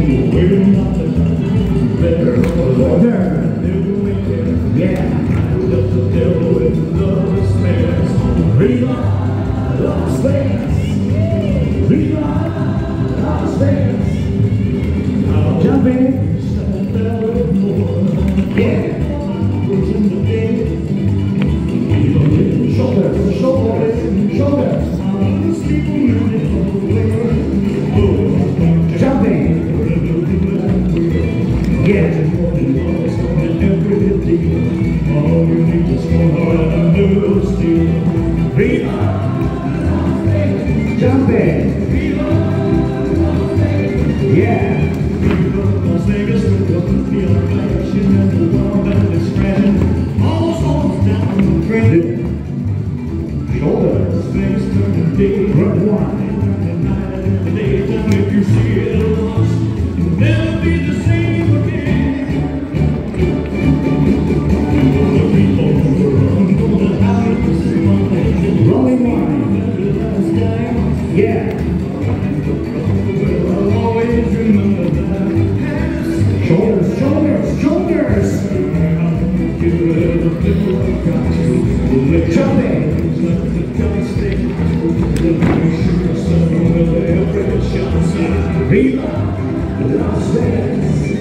Yeah. Viva Las Vegas! Viva Las Vegas! Jump in! Yeah! Shoulders, shoulders, shoulders! Jump in! Yeah! All you need is one heart and a new steel. Viva Las Vegas! Jump in! Viva Las Vegas! Yeah! Viva Las Vegas with the action and the world and its friend. All souls down the train. Shoulders. Las Vegas turning day. Run one. Turning night and the daytime. If you see it once, you'll never be the same again. Rolling wine. Yeah. I'll always remember that. Shoulders, shoulders, shoulders. Jumping. Viva Las Vegas.